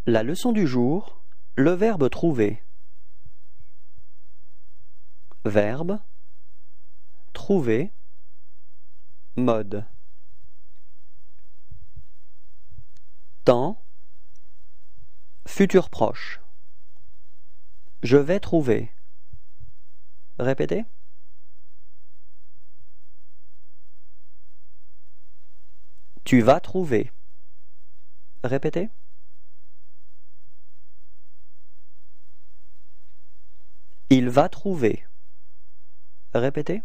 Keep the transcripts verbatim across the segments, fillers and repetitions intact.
La leçon du jour, le verbe trouver. Verbe, trouver, mode. Temps, futur proche. Je vais trouver. Répétez. Tu vas trouver. Répétez. Il va trouver. Répétez.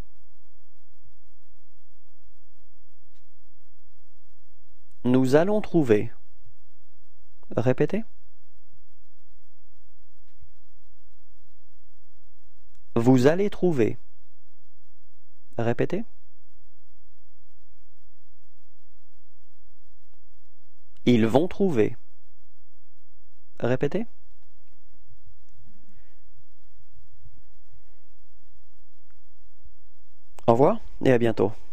Nous allons trouver. Répétez. Vous allez trouver. Répétez. Ils vont trouver. Répétez. Au revoir et à bientôt.